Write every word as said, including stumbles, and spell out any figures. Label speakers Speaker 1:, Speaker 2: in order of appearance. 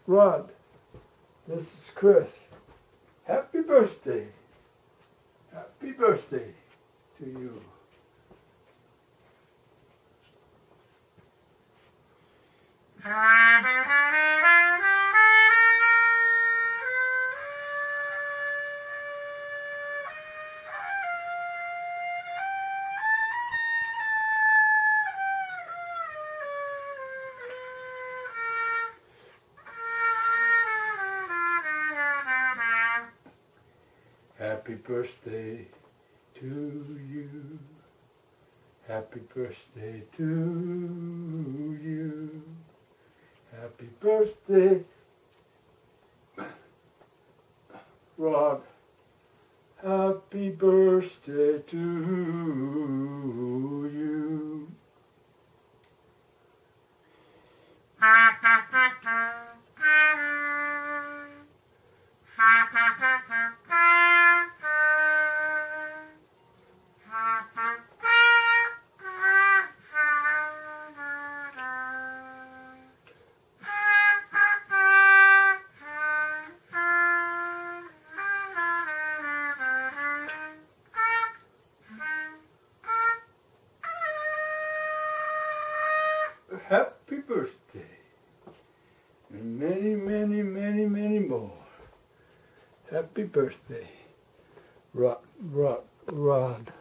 Speaker 1: Rod, this is Chris. Happy birthday. Happy birthday to you. Happy birthday to you. Happy birthday to you. Happy birthday, Rod. Happy birthday to you. Happy birthday, and many, many, many, many more. Happy birthday, Rod, Rod, Rod.